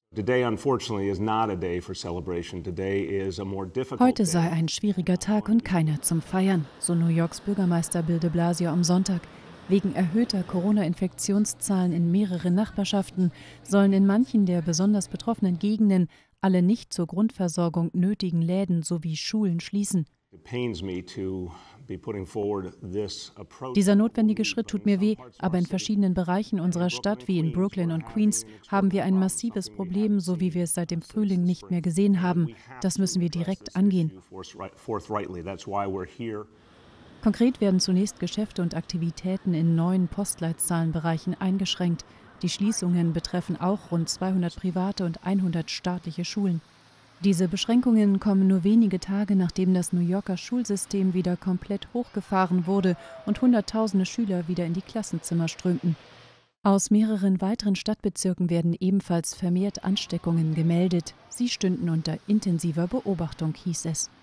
Heute sei ein schwieriger Tag und keiner zum Feiern, so New Yorks Bürgermeister Bill de Blasio am Sonntag. Wegen erhöhter Corona-Infektionszahlen in mehreren Nachbarschaften sollen in manchen der besonders betroffenen Gegenden alle nicht zur Grundversorgung nötigen Läden sowie Schulen schließen. Dieser notwendige Schritt tut mir weh, aber in verschiedenen Bereichen unserer Stadt, wie in Brooklyn und Queens, haben wir ein massives Problem, so wie wir es seit dem Frühling nicht mehr gesehen haben. Das müssen wir direkt angehen. Konkret werden zunächst Geschäfte und Aktivitäten in 9 Postleitzahlenbereichen eingeschränkt. Die Schließungen betreffen auch rund 200 private und 100 staatliche Schulen. Diese Beschränkungen kommen nur wenige Tage, nachdem das New Yorker Schulsystem wieder komplett hochgefahren wurde und Hunderttausende Schüler wieder in die Klassenzimmer strömten. Aus mehreren weiteren Stadtbezirken werden ebenfalls vermehrt Ansteckungen gemeldet. Sie stünden unter intensiver Beobachtung, hieß es.